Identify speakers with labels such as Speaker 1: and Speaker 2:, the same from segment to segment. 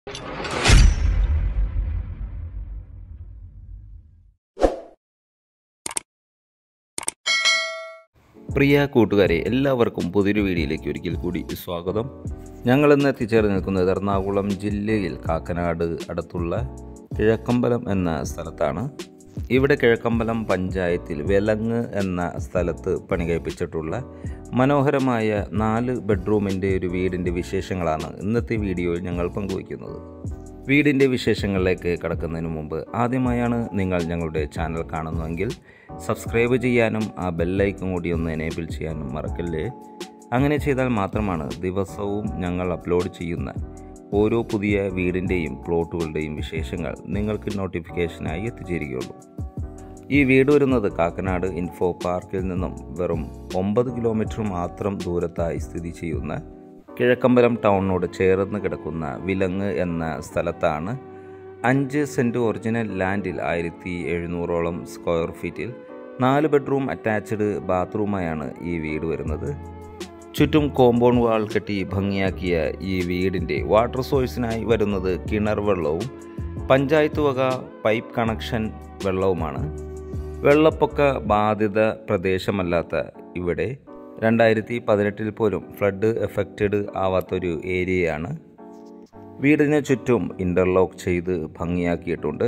Speaker 1: പ്രിയ കൂട്ടുകാരെ, എല്ലാവർക്കും പുതിയൊരു വീഡിയോയിലേക്ക് ഒരിക്കൽ കൂടി സ്വാഗതം. ഞങ്ങളിന്ന് എത്തിച്ചേർന്ന് നിൽക്കുന്നത് എറണാകുളം ജില്ലയിൽ കാക്കനാട് അടുത്തുള്ള കിഴക്കമ്പലം എന്ന സ്ഥലത്താണ്. ഇവിടെ കിഴക്കമ്പലം പഞ്ചായത്തിൽ വെലങ്ങ് എന്ന സ്ഥലത്ത് പണി കഴിപ്പിച്ചിട്ടുള്ള മനോഹരമായ 4 ബെഡ്റൂമിൻ്റെ ഒരു വീടിൻ്റെ വിശേഷങ്ങളാണ് ഇന്നത്തെ വീഡിയോയിൽ ഞങ്ങൾ പങ്കുവയ്ക്കുന്നത്. വീടിൻ്റെ വിശേഷങ്ങളിലേക്ക് കടക്കുന്നതിന് മുമ്പ് ആദ്യമായാണ് നിങ്ങൾ ഞങ്ങളുടെ ചാനൽ കാണുന്നതെങ്കിൽ സബ്സ്ക്രൈബ് ചെയ്യാനും ആ ബെല്ലൈക്കൺ കൂടി ഒന്ന് എനേബിൾ ചെയ്യാനും മറക്കല്ലേ. അങ്ങനെ ചെയ്താൽ മാത്രമാണ് ദിവസവും ഞങ്ങൾ അപ്ലോഡ് ചെയ്യുന്ന ഓരോ പുതിയ വീടിൻ്റെയും പ്ലോട്ടുകളുടെയും വിശേഷങ്ങൾ നിങ്ങൾക്ക് നോട്ടിഫിക്കേഷനായി എത്തിച്ചേരുകയുള്ളൂ. ഈ വീട് വരുന്നത് കാക്കനാട് ഇൻഫോപാർക്കിൽ നിന്നും വെറും 9 കിലോമീറ്റർ മാത്രം ദൂരത്തായി സ്ഥിതി ചെയ്യുന്ന കിഴക്കമ്പലം ടൗണിനോട് ചേർന്ന് കിടക്കുന്ന വിലങ്ങ് എന്ന സ്ഥലത്താണ്. 5 സെൻറ്റ് ഒറിജിനൽ ലാൻഡിൽ 1700ഓളം സ്ക്വയർ ഫീറ്റിൽ 4 ബെഡ്റൂം അറ്റാച്ച്ഡ് ബാത്റൂമായാണ് ഈ വീട് വരുന്നത്. ചുറ്റും കോമ്പൗണ്ട് വാൾ കെട്ടി ഭംഗിയാക്കിയ ഈ വീടിൻ്റെ വാട്ടർ സോഴ്സിനായി വരുന്നത് കിണർ വെള്ളവും പഞ്ചായത്ത് വക പൈപ്പ് കണക്ഷൻ വെള്ളവുമാണ്. വെള്ളപ്പൊക്ക ബാധിത പ്രദേശമല്ലാത്ത ഇവിടെ 2018 പോലും ഫ്ലഡ് എഫക്റ്റഡ് ആവാത്തൊരു ഏരിയയാണ്. വീടിന് ചുറ്റും ഇൻ്റർലോക്ക് ചെയ്ത് ഭംഗിയാക്കിയിട്ടുണ്ട്.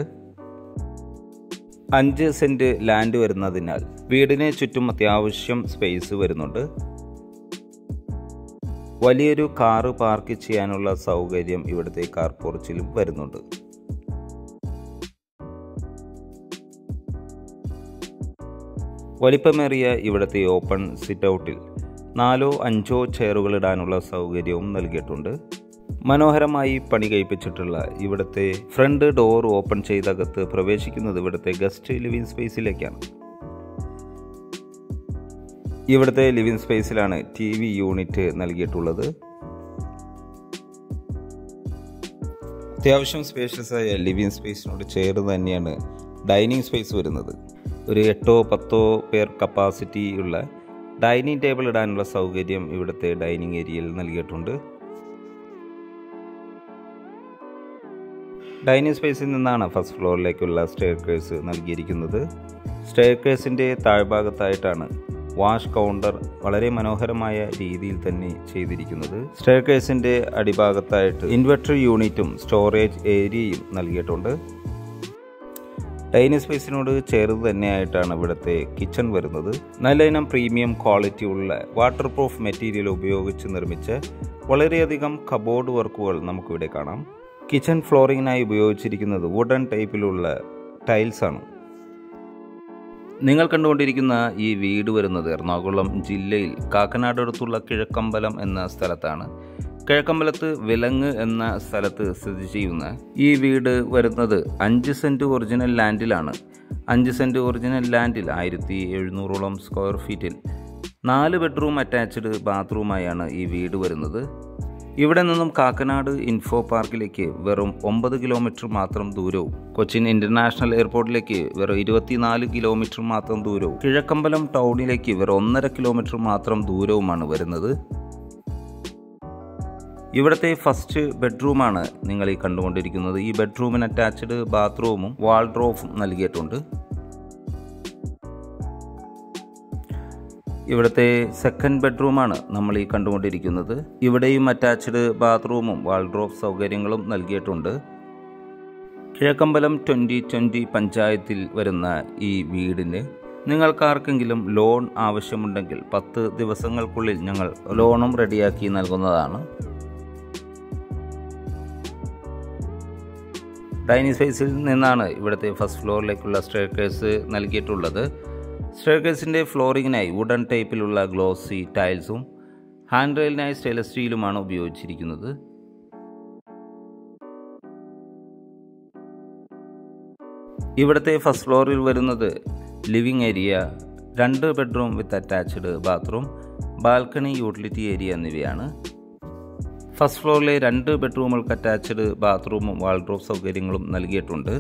Speaker 1: 5 സെൻറ്റ് ലാൻഡ് വരുന്നതിനാൽ വീടിന് ചുറ്റും അത്യാവശ്യം സ്പേസ് വരുന്നുണ്ട്. വലിയൊരു കാറ് പാർക്ക് ചെയ്യാനുള്ള സൗകര്യം ഇവിടുത്തെ കാർ പോർച്ചിലും വരുന്നുണ്ട്. വലിപ്പമേറിയ ഇവിടുത്തെ ഓപ്പൺ സിറ്റ് ഔട്ടിൽ 4-5 ചെയറുകളിടാനുള്ള സൗകര്യവും നൽകിയിട്ടുണ്ട്. മനോഹരമായി പണി കഴിപ്പിച്ചിട്ടുള്ള ഇവിടുത്തെ ഫ്രണ്ട് ഡോർ ഓപ്പൺ ചെയ്തകത്ത് പ്രവേശിക്കുന്നത് ഇവിടുത്തെ ഗസ്റ്റ് ലിവിംഗ് സ്പേസിലേക്കാണ്. ഇവിടുത്തെ ലിവിംഗ് സ്പേസിലാണ് TV യൂണിറ്റ് നൽകിയിട്ടുള്ളത്. അത്യാവശ്യം സ്പേഷ്യസായ ലിവിംഗ് സ്പേസിനോട് ചേർന്ന് തന്നെയാണ് ഡൈനിങ് സ്പേസ് വരുന്നത്. ഒരു 8-10 പേർ കപ്പാസിറ്റി ഉള്ള ഡൈനിങ് ടേബിൾ ഇടാനുള്ള സൗകര്യം ഇവിടുത്തെ ഡൈനിങ് ഏരിയയിൽ നൽകിയിട്ടുണ്ട്. ഡൈനിങ് സ്പേസിൽ നിന്നാണ് ഫസ്റ്റ് ഫ്ലോറിലേക്കുള്ള സ്റ്റെയർകേസ് നൽകിയിരിക്കുന്നത്. സ്റ്റെയർകേസിൻ്റെ താഴ്ഭാഗത്തായിട്ടാണ് വാഷ് കൗണ്ടർ വളരെ മനോഹരമായ രീതിയിൽ തന്നെ ചെയ്തിരിക്കുന്നത്. സ്റ്റെയർകേസിൻ്റെ അടിഭാഗത്തായിട്ട് ഇൻവെർട്ടർ യൂണിറ്റും സ്റ്റോറേജ് ഏരിയയും നൽകിയിട്ടുണ്ട്. ഡൈനിങ് സ്പേസിനോട് ചേർന്ന് തന്നെയായിട്ടാണ് ഇവിടുത്തെ കിച്ചൺ വരുന്നത്. നല്ല ഇനം പ്രീമിയം ക്വാളിറ്റി ഉള്ള വാട്ടർ പ്രൂഫ് മെറ്റീരിയൽ ഉപയോഗിച്ച് നിർമ്മിച്ച വളരെയധികം കബോർഡ് വർക്കുകൾ നമുക്കിവിടെ കാണാം. കിച്ചൺ ഫ്ലോറിങ്ങിനായി ഉപയോഗിച്ചിരിക്കുന്നത് വുഡൻ ടൈപ്പിലുള്ള ടൈൽസ് ആണ്. നിങ്ങൾ കണ്ടുകൊണ്ടിരിക്കുന്ന ഈ വീട് വരുന്നത് എറണാകുളം ജില്ലയിൽ കാക്കനാട് അടുത്തുള്ള കിഴക്കമ്പലം എന്ന സ്ഥലത്താണ്. കിഴക്കമ്പലത്ത് വിലങ്ങ് എന്ന സ്ഥലത്ത് സ്ഥിതി ചെയ്യുന്ന ഈ വീട് വരുന്നത് 5 സെൻറ്റ് ഒറിജിനൽ ലാൻഡിലാണ്. 5 സെൻറ്റ് ഒറിജിനൽ ലാൻഡിൽ 1700ഓളം സ്ക്വയർ ഫീറ്റിൽ 4 ബെഡ്റൂം അറ്റാച്ച്ഡ് ബാത്റൂമായാണ് ഈ വീട് വരുന്നത്. ഇവിടെ നിന്നും കാക്കനാട് ഇൻഫോ പാർക്കിലേക്ക് വെറും 9 കിലോമീറ്റർ മാത്രം ദൂരവും കൊച്ചിൻ ഇൻ്റർനാഷണൽ എയർപോർട്ടിലേക്ക് വെറും 24 കിലോമീറ്റർ മാത്രം ദൂരവും കിഴക്കമ്പലം ടൗണിലേക്ക് വെറും 1.5 കിലോമീറ്റർ മാത്രം ദൂരവുമാണ് വരുന്നത്. ഇവിടുത്തെ ഫസ്റ്റ് ബെഡ്റൂമാണ് നിങ്ങൾ ഈ കണ്ടുകൊണ്ടിരിക്കുന്നത്. ഈ ബെഡ്റൂമിന് അറ്റാച്ച്ഡ് ബാത്റൂമും വാൾഡ്രോബും നൽകിയിട്ടുണ്ട്. ഇവിടുത്തെ സെക്കൻഡ് ബെഡ്റൂമാണ് നമ്മൾ ഈ കണ്ടുകൊണ്ടിരിക്കുന്നത്. ഇവിടെയും അറ്റാച്ച്ഡ് ബാത്റൂമും വാൾഡ്രോബ് സൗകര്യങ്ങളും നൽകിയിട്ടുണ്ട്. കിഴക്കമ്പലം 2020 പഞ്ചായത്തിൽ വരുന്ന ഈ വീടിന് നിങ്ങൾക്കാർക്കെങ്കിലും ലോൺ ആവശ്യമുണ്ടെങ്കിൽ 10 ദിവസങ്ങൾക്കുള്ളിൽ ഞങ്ങൾ ലോണും റെഡിയാക്കി നൽകുന്നതാണ്. ഡൈനിങ് സ്പേസിൽ നിന്നാണ് ഇവിടുത്തെ ഫസ്റ്റ് ഫ്ലോറിലേക്കുള്ള സ്റ്റെയർകേസ് നൽകിയിട്ടുള്ളത്. സ്റ്റെയർകേസിൻ്റെ ഫ്ലോറിങ്ങിനായി വുഡൻ ടൈപ്പിലുള്ള ഗ്ലോസി ടൈൽസും ഹാൻഡ് റെയിലിനായി സ്റ്റെയിൻലെസ് സ്റ്റീലുമാണ് ഉപയോഗിച്ചിരിക്കുന്നത്. ഇവിടുത്തെ ഫസ്റ്റ് ഫ്ലോറിൽ വരുന്നത് living area, 2 bedroom with attached bathroom, balcony, utility area എന്നിവയാണ്. ഫസ്റ്റ് ഫ്ലോറിലെ 2 ബെഡ്റൂമുകൾക്ക് അറ്റാച്ച്ഡ് ബാത്റൂമും വാൾഡ്രോബ് സൗകര്യങ്ങളും നൽകിയിട്ടുണ്ട്.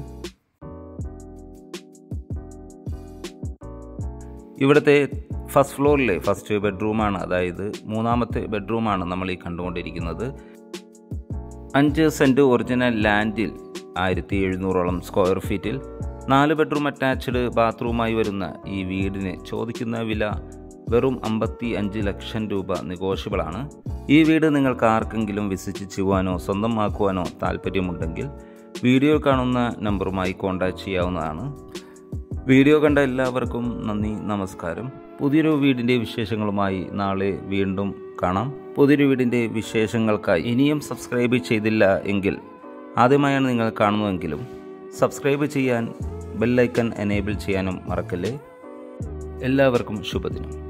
Speaker 1: ഇവിടുത്തെ ഫസ്റ്റ് ഫ്ലോറിലെ ഫസ്റ്റ് ബെഡ്റൂമാണ്, അതായത് 3ാമത്തെ ബെഡ്റൂമാണ് നമ്മൾ ഈ കണ്ടുകൊണ്ടിരിക്കുന്നത്. 5 സെൻറ്റ് ഒറിജിനൽ ലാൻഡിൽ 1700ഓളം സ്ക്വയർ ഫീറ്റിൽ 4 ബെഡ്റൂം അറ്റാച്ച്ഡ് ബാത്റൂമായി വരുന്ന ഈ വീടിന് ചോദിക്കുന്ന വില വെറും 55 ലക്ഷം രൂപ നെഗോഷ്യബിളാണ്. ഈ വീട് നിങ്ങൾക്ക് ആർക്കെങ്കിലും വിസിറ്റ് ചെയ്യുവാനോ സ്വന്തമാക്കുവാനോ താല്പര്യമുണ്ടെങ്കിൽ വീഡിയോ കാണുന്ന നമ്പറുമായി കോൺടാക്റ്റ് ചെയ്യാവുന്നതാണ്. വീഡിയോ കണ്ട എല്ലാവർക്കും നന്ദി, നമസ്കാരം. പുതിയൊരു വീടിൻ്റെ വിശേഷങ്ങളുമായി നാളെ വീണ്ടും കാണാം. പുതിയൊരു വീടിൻ്റെ വിശേഷങ്ങൾക്കായി ഇനിയും സബ്സ്ക്രൈബ് ചെയ്തില്ല എങ്കിൽ, ആദ്യമായാണ് നിങ്ങൾ കാണുന്നതെങ്കിലും സബ്സ്ക്രൈബ് ചെയ്യാൻ ബെല്ലൈക്കൺ എനേബിൾ ചെയ്യാനും മറക്കല്ലേ. എല്ലാവർക്കും ശുഭദിനം.